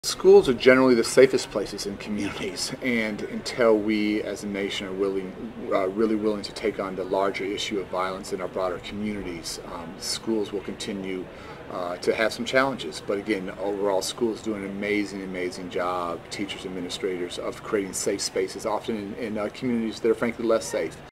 Schools are generally the safest places in communities, and until we as a nation are really willing to take on the larger issue of violence in our broader communities, schools will continue to have some challenges. But again, overall, schools do an amazing job, teachers, administrators, of creating safe spaces, often in communities that are frankly less safe.